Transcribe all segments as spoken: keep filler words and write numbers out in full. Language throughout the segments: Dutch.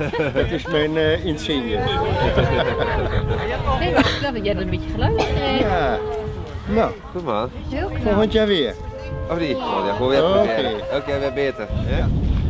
Dat is mijn uh, insigne. Nee, maar ik dacht dat jij er een beetje geluisterd hebt. Ja. Nou, Goed man. Heel knap. volgend jaar weer. Of niet? Oh, ja, gewoon weer Oké. proberen. Elke keer weer beter. Ja?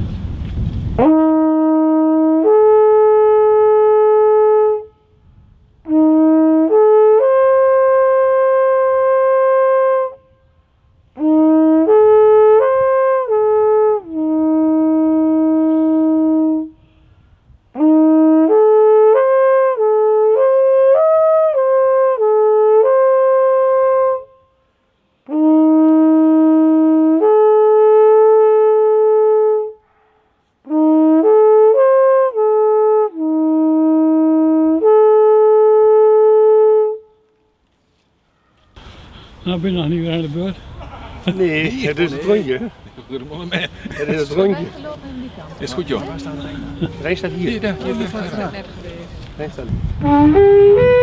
Nou ben je nog niet weer aan de beurt. Nee, het is het rondje. Het is het rondje. Is goed joh. Rijn staat hier. Hier, daar, hier, daar. Rijn staat hier.